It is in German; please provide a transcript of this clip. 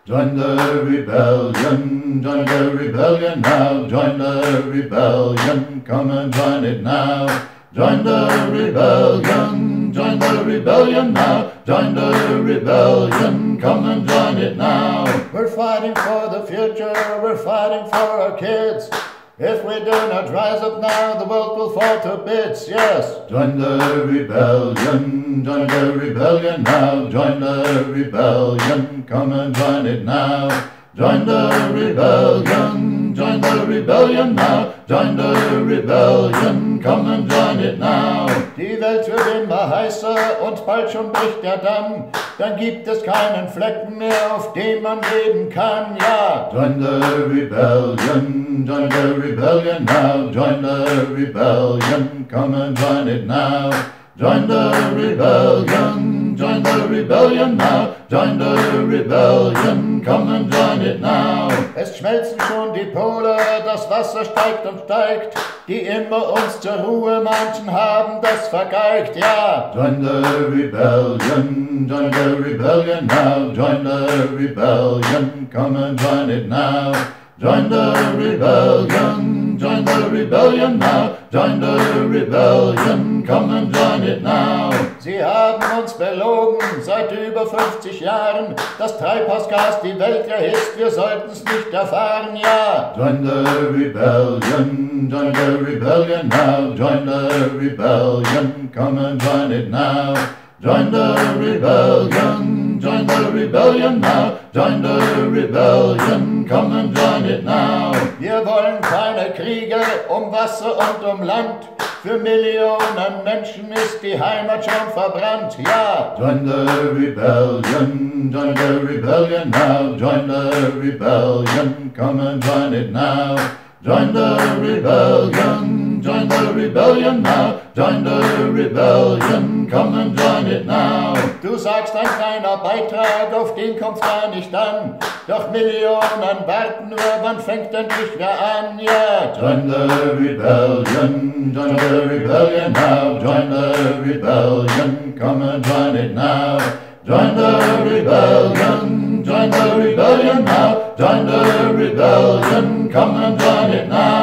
Join the rebellion now, join the rebellion, come and join it now. Join the rebellion now, join the rebellion, come and join it now. We're fighting for the future, we're fighting for our kids. If we do not rise up now, the world will fall to bits, yes. Join the rebellion now, join the rebellion, come and join it now. Join the rebellion now, join the rebellion, come and join it now. Die Welt wird immer heißer und bald schon bricht der Damm, dann gibt es keinen Flecken mehr, auf dem man leben kann, ja. Join the rebellion now, join the rebellion, come and join it now. Join the rebellion now, join the rebellion, come and join it now. Es schmelzen schon die Pole, das Wasser steigt und steigt, die immer uns zur Ruhe manchen haben das vergeigt, ja. Join the rebellion now, join the rebellion, come and join it now. Join the rebellion now, join the rebellion, come and join it now. Sie haben uns belogen seit über 50 Jahren, das Treibhausgas die Welt erhitzt, wir sollten's nicht erfahren, ja. Join the rebellion now, join the rebellion, come and join it now. Join the rebellion now, join the rebellion, come and join it now. Wir wollen keine Kriege um Wasser und um Land, für Millionen Menschen ist die Heimat schon verbrannt, ja. Join the rebellion now, join the rebellion, come and join it now. Join the rebellion now, join the rebellion, come and join it now. Du sagst, ein kleiner Beitrag, auf den kommt's gar nicht an, doch Millionen warten nur, wann fängt endlich wer an, ja. Join the rebellion now, join the rebellion, come and join it now. Join the rebellion now, join the rebellion, come and join it now.